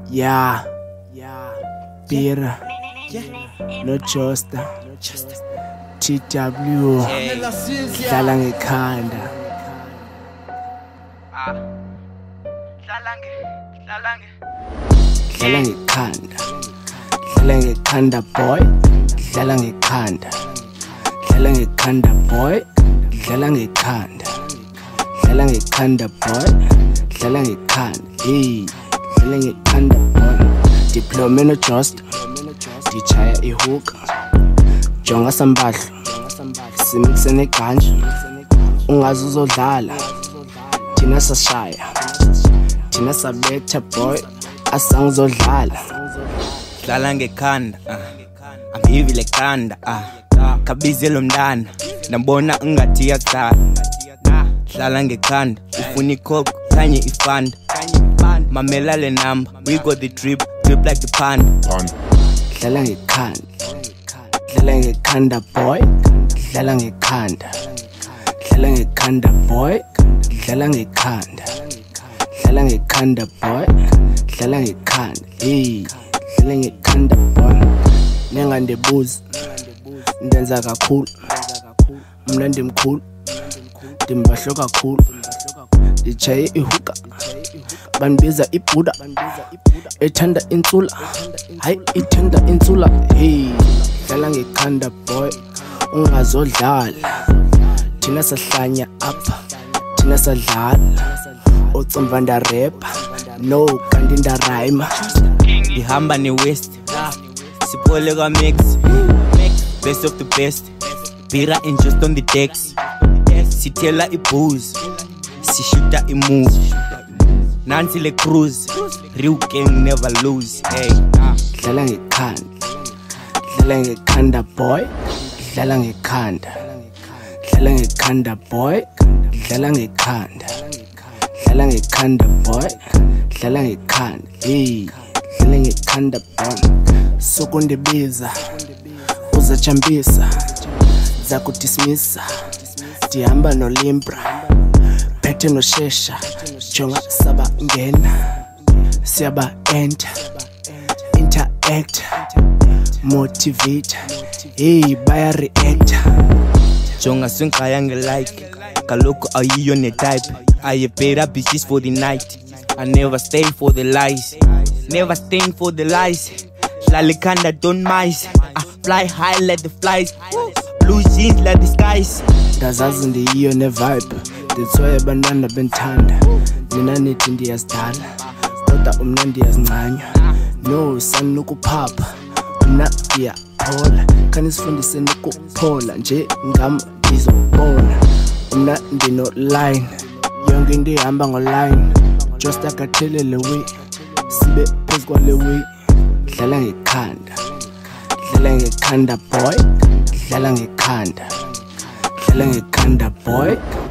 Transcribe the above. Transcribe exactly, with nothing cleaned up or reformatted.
Yeah, Pira, no Josta, T W, Dlala ngekhanda. Dlala ngekhanda, dlala ngekhanda boy, dlala ngekhanda, dlala ngekhanda boy, dlala ngekhanda, dlala ngekhanda boy, dlala ngekhanda, hey, dlala ngekhanda boy. Diploma no Josta, dichaya ihook, jonga sambahlo, simikse neganja, ungazi uzodlala, thina sashaya, thina sabetha boy, asangizodlala. Dlala ngekhanda, angivile khanda, kabize lo mntana, nabona ungathi yakudala. Dlala ngekhanda, ufuna icoke kanye ifanda, mamela le number, we got the drip, drip like the panda. Dlala ngekhanda, dlala ngekhanda boy, dlala ngekhanda, dlala ngekhanda boy, dlala ngekhanda, dlala ngekhanda boy, dlala ngekhanda, hey, dlala ngekhanda boy. Nengandibuzi, ndenza kakhulu, mna ndimkhulu, ndimbahlo kakhulu, ndichaye ihuka, bandibiza ibhuda, ethanda intsula, hayi ithanda intsula, hey. Dlala ngekhanda boy, ungazodlala, thina sahlanya apha, thina sadlala, otsimba ndarepha, no kanti ndarayima. Ihamba ne west, sipole kwa mix, best of the best, Pira and just on the decks, sithela ibooze, sishuta imove, Nancy le cruise, real gang never lose, hey. Dlala ngekhanda, dlala ngekhanda boy, dlala ngekhanda, dlala ngekhanda boy, dlala ngekhanda, dlala ngekhanda boy, dlala ngekhanda, hey, dlala ngekhanda boy. Sokundibiza, uzachambisa, zakudismissa, dihamba no Limbra, phethe no Shesha, jonga saba ngena, siyaba enter, interact, motivate, hey, baya react. Jonga swingaya nge-like, kaloku ayiyo ne-type, I better bitches for the night, I never stay for the lies, never staying for the lies. Dlala ngekhanda don't mice, I fly high like the flies, blue jeans like the skies. Ngazazi ndiyiyo ne-vibe, nditswaye bantwana benthanda, nina nithi ndiyasidala, kodwa umna ndiyazincanywa, no sanukuphapha, umna ndiyaphola, khanisifundise nokuphola, nje ngam ndizobona, umna ndino-line, yonke into ihamba ngo-line, Josta kathelele way, sibe phezu kwale way. Dlala ngekhanda, dlala ngekhanda boy, dlala ngekhanda, dlala ngekhanda boy.